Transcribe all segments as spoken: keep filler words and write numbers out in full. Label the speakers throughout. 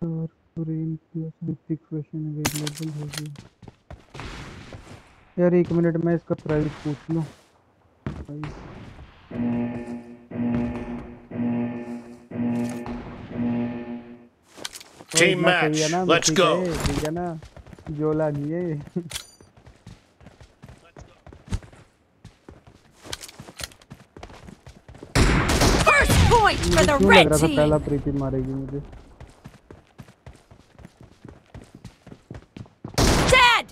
Speaker 1: Question available होगी यार। एक मिनट में इसका प्राइस पूछ लूं।
Speaker 2: Team match, let's go.
Speaker 1: ठीक है ना, जोला नहीं है।
Speaker 3: First point for the red team.
Speaker 1: पहला प्रीति मारेगी मुझे।
Speaker 3: Dead.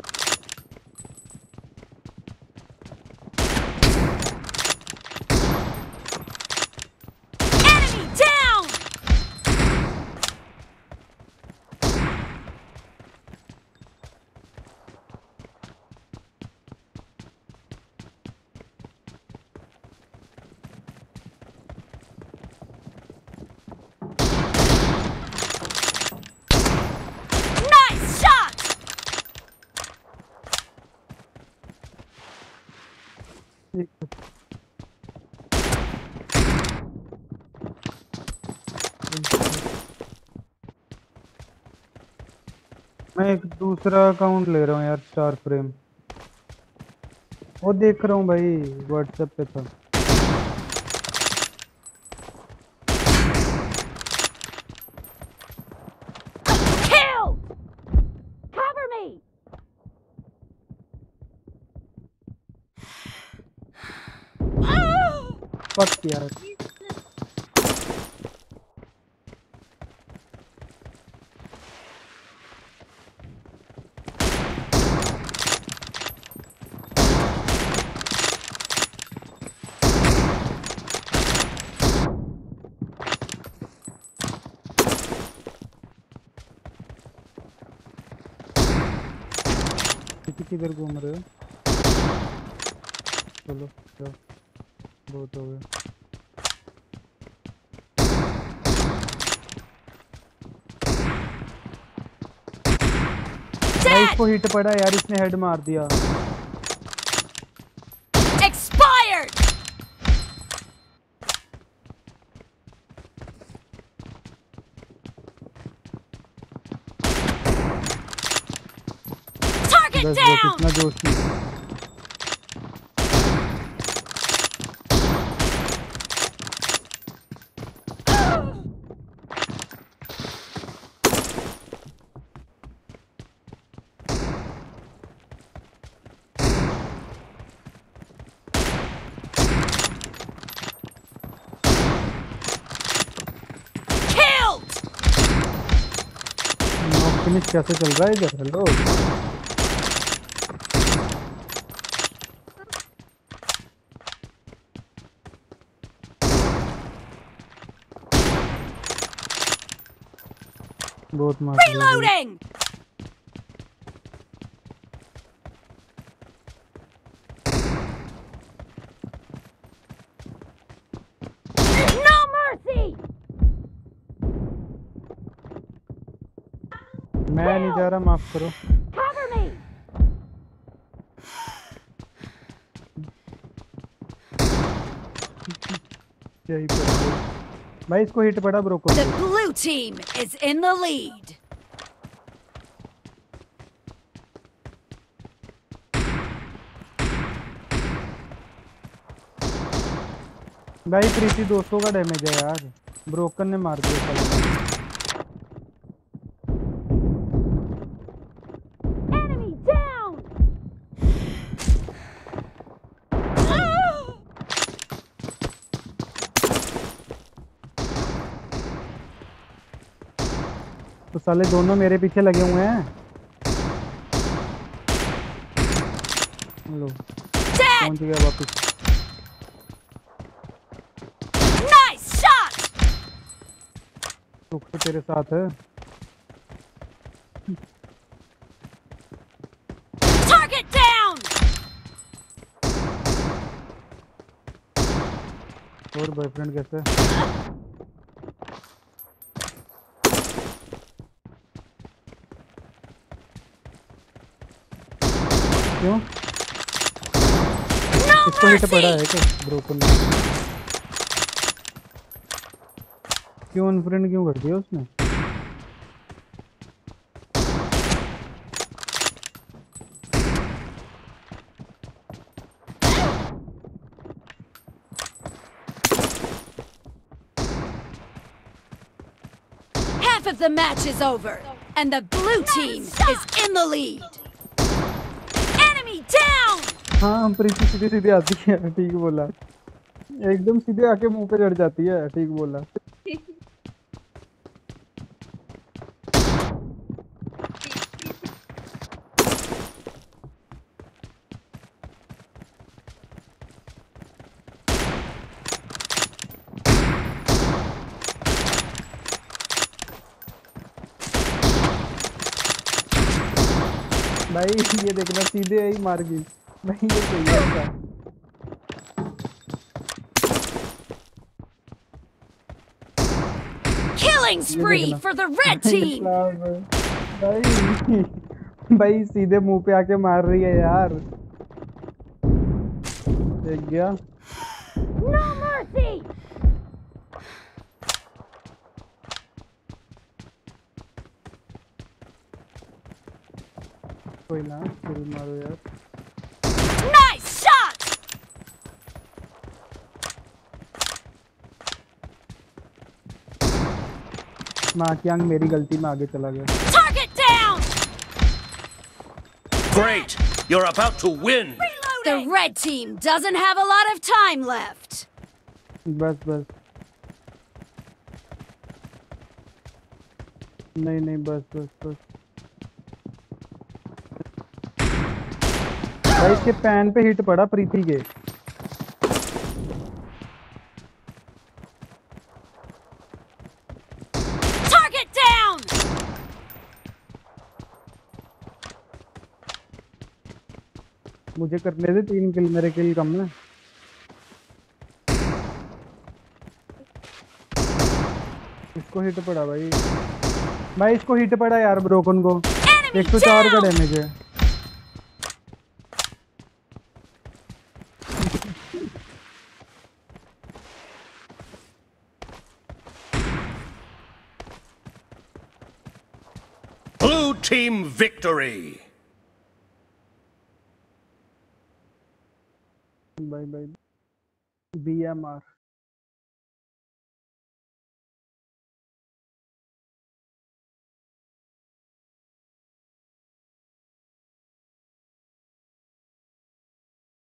Speaker 3: Enemy down.
Speaker 1: मैं एक दूसरा अकाउंट ले रहा हूँ यार, स्टार फ्रेम। वो देख रहा हूँ भाई, व्हाट्सएप पे था।
Speaker 3: Kill. Cover me.
Speaker 1: फक यार। किधर घूम रहे हो? चलो चलो, बहुत हो गया। इसको हिट पड़ा यार, इसने हेड मार दिया।
Speaker 3: Expired. Target down.
Speaker 1: इतना जोश नहीं। फिनिश कैसे चल रहा है इधर? हेलो, बहुत मार
Speaker 3: Reloading. No mercy.
Speaker 1: मैं नहीं जा रहा, माफ करो।
Speaker 3: Cover me.
Speaker 1: यही पर भाई, इसको हिट पड़ा ब्रोको।
Speaker 3: The blue team is in the lead.
Speaker 1: भाई प्रीति दो सौ का डैमेज है यार, ब्रोकन ने मार दिया।
Speaker 3: Enemy down.
Speaker 1: तो साले दोनों मेरे पीछे लगे हुए हैं। लो, पहुंच गया वापस।
Speaker 3: Nice shot.
Speaker 1: सुख तो तेरे साथ है।
Speaker 3: Target down.
Speaker 1: और बॉयफ्रेंड कैसे है? क्यों? इसको हिट पड़ा है क्या ब्रोकन में? क्यों अनफ्रेंड क्यों कर दिया उसने?
Speaker 3: Half of the match is over, and the blue team is in the lead. Enemy down!
Speaker 1: हाँ हम प्रीति सीधे सीधे आती है, ठीक बोला। एकदम सीधे आके मुंह पे चढ़ जाती है, ठीक बोला। भाई ये देखना सीधे ही मार गई। नहीं ये सही है इसका।
Speaker 3: Killing spree for the red team!
Speaker 1: भाई भाई सीधे मुंह पे आके मार रही है यार। देख गया।
Speaker 3: No mercy!
Speaker 1: कोई ना, फिर मारो यार।
Speaker 3: Nice shot!
Speaker 1: माँ की आंख मेरी गलती में आगे चला गया।
Speaker 3: Target down!
Speaker 2: Great! You're about to win!
Speaker 3: The red team doesn't have a lot of time left.
Speaker 1: बस बस। नहीं नहीं बस बस बस। भाई इसके पैन पे हिट पड़ा प्रीति के।
Speaker 3: Target down!
Speaker 1: मुझे करने दे तीन किल, मेरे किल कम है। इसको हिट पड़ा भाई। भाई इसको हिट पड़ा यार ब्रोकन को। एक सौ चार का डैमेज है।
Speaker 2: Blue team victory!
Speaker 1: Bye bye B M are.